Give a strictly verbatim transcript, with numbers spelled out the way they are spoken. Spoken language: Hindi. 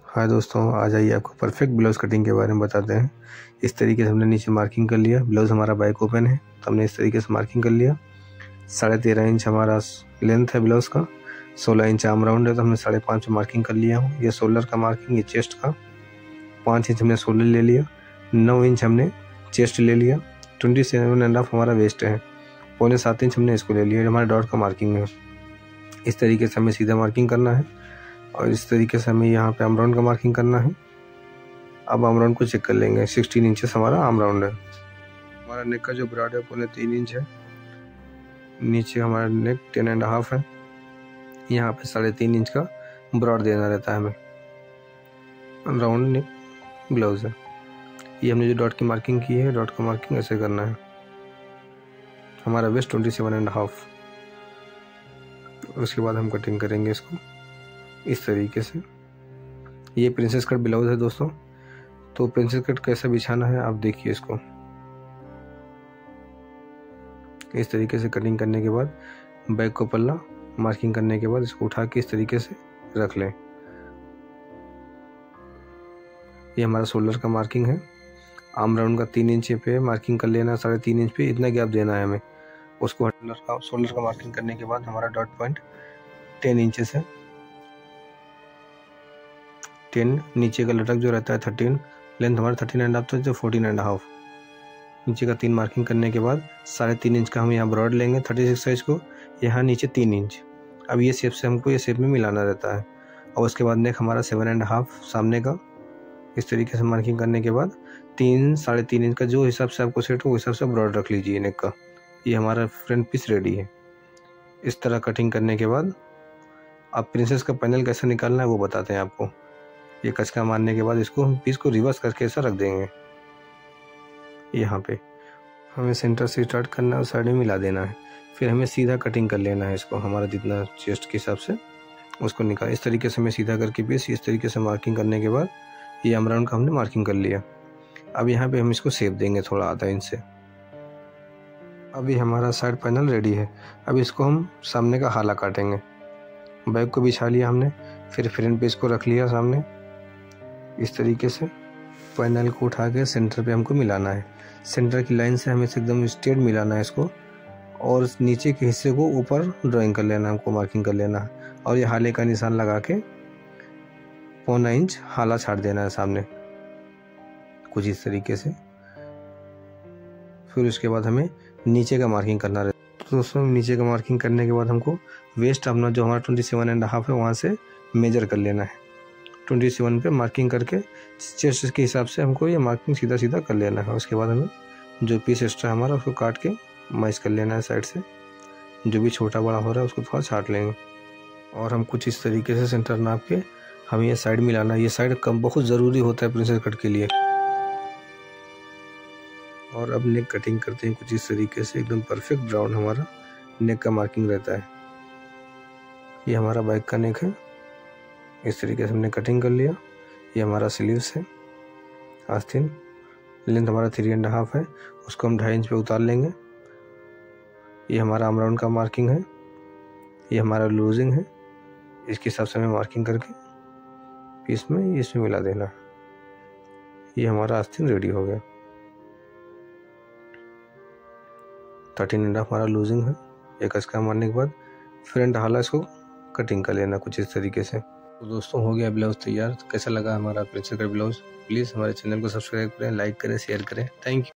हाँ दोस्तों, आ जाइए आपको परफेक्ट ब्लाउज़ कटिंग के बारे में बताते हैं। इस तरीके से हमने नीचे मार्किंग कर लिया। ब्लाउज़ हमारा बैक ओपन है तो हमने इस तरीके से मार्किंग कर लिया। साढ़े तेरह इंच हमारा लेंथ है ब्लाउज़ का, सोलह इंच आर्म राउंड है तो हमने साढ़े पाँच पे मार्किंग कर लिया हूँ। ये शोल्डर का मार्किंग, ये चेस्ट का। पाँच इंच हमने शोल्डर ले लिया, नौ इंच हमने चेस्ट ले लिया, ट्वेंटी सेवन एंड हाफ हमारा वेस्ट है, पौने सात इंच हमने इसको ले लिया। हमारे डॉट का मार्किंग है। इस तरीके से हमें सीधा मार्किंग करना है और इस तरीके से हमें यहाँ पे आर्म राउंड का मार्किंग करना है। अब आर्म राउंड को चेक कर लेंगे। सोलह इंचेस हमारा आर्म राउंड है। हमारा नेक का जो ब्रॉड है पौने तीन इंच है। नीचे हमारा नेक टेन एंड हाफ है। यहाँ पे साढ़े तीन इंच का ब्रॉड देना रहता है हमें। राउंड नेक ब्लाउज है। ये हमने जो डॉट की मार्किंग की है, डॉट का मार्किंग ऐसे करना है। हमारा waist twenty seven and half. उसके बाद हम कटिंग करेंगे इसको इस तरीके से। ये प्रिंसेस कट ब्लाउज है दोस्तों। तो प्रिंसेस कट कैसा बिछाना है आप देखिए इसको। इस तरीके से कटिंग करने के बाद बैक को पल्ला मार्किंग करने के बाद इसको उठा के इस तरीके से रख लें। ये हमारा शोल्डर का मार्किंग है। आर्म राउंड का तीन इंच पे मार्किंग कर लेना, साढ़े तीन इंच पे इतना गैप देना है हमें। उसको शोल्डर का शोल्डर का मार्किंग करने के बाद हमारा डॉट पॉइंट टेन इंचेस है। टेन नीचे का लटक जो रहता है थर्टीन, लेंथ हमारा थर्टीन एंड हाफ तो फोर्टीन एंड हाफ। नीचे का तीन मार्किंग करने के बाद साढ़े तीन इंच का हम यहाँ ब्रॉड लेंगे थर्टी सिक्स साइज को, यहाँ नीचे तीन इंच। अब ये शेप से हमको ये शेप में मिलाना रहता है। और उसके बाद नेक हमारा सेवन एंड हाफ सामने का। इस तरीके से मार्किंग करने के बाद तीन साढ़े तीन इंच का जो हिसाब से आपको सेट हो उस हिसाब से ब्रॉड रख लीजिए नेक का। ये हमारा फ्रंट पीस रेडी है। इस तरह कटिंग करने के बाद अब प्रिंसेस का पैनल कैसे निकालना है वो बताते हैं आपको। ये कचका मारने के बाद इसको हम पीस को रिवर्स करके ऐसा रख देंगे। यहाँ पे हमें सेंटर से स्टार्ट करना है और साइड में मिला देना है। फिर हमें सीधा कटिंग कर लेना है इसको। हमारा जितना चेस्ट के हिसाब से उसको निकाल इस तरीके से हमें सीधा करके पीस इस तरीके से मार्किंग करने के बाद ये आर्म राउंड का हमने मार्किंग कर लिया। अब यहाँ पे हम इसको शेप देंगे थोड़ा आधा इंच से। अभी हमारा साइड पैनल रेडी है। अब इसको हम सामने का हाला काटेंगे। बैक को बिछा लिया हमने, फिर फ्रंट पे इसको रख लिया सामने। इस तरीके से पैनल को उठा के सेंटर पे हमको मिलाना है। सेंटर की लाइन से हमें एकदम स्ट्रेट मिलाना है इसको और नीचे के हिस्से को ऊपर ड्राइंग कर लेना है, हमको मार्किंग कर लेना है। और ये हाले का निशान लगा के पौना इंच हाला छाड़ देना है सामने कुछ इस तरीके से। फिर उसके बाद हमें नीचे का मार्किंग करना रहता है। तो दोस्तों नीचे का मार्किंग करने के बाद हमको वेस्ट अपना जो हमारा ट्वेंटी सेवन एंड हाफ है वहाँ से मेजर कर लेना है। ट्वेंटी सेवन पे मार्किंग करके चेस्ट के हिसाब से हमको ये मार्किंग सीधा सीधा कर लेना है। उसके बाद हमें जो पीस एक्स्ट्रा हमारा उसको काट के मैच कर लेना है साइड से। जो भी छोटा बड़ा हो रहा है उसको थोड़ा छाट लेंगे। और हम कुछ इस तरीके से सेंटर नाप के हमें ये साइड मिलाना है। ये साइड कम बहुत ज़रूरी होता है प्रिंसेस कट के लिए। और अब नेक कटिंग करते हैं कुछ इस तरीके से। एकदम परफेक्ट ब्राउन हमारा नेक का मार्किंग रहता है। ये हमारा बैक का नेक है। इस तरीके से हमने कटिंग कर लिया। ये हमारा स्लीव्स है आस्तीन। लेंथ हमारा थ्री एंड हाफ है, उसको हम ढाई इंच पे उतार लेंगे। ये हमारा आर्म राउंड का मार्किंग है। ये हमारा लूजिंग है। इसके हिसाब से हमें मार्किंग करके पीस में इसमें मिला देना। ये हमारा आस्तीन रेडी हो गया। थर्टीन एंड हाफ हमारा लूजिंग है। एक कचका मारने के बाद फ्रंट हाला इसको कटिंग कर लेना कुछ इस तरीके से। तो दोस्तों हो गया ब्लाउज तैयार। तो कैसा लगा हमारा प्रिंसेस कट ब्लाउज? प्लीज़ हमारे चैनल को सब्सक्राइब करें, लाइक करें, शेयर करें। Thank you.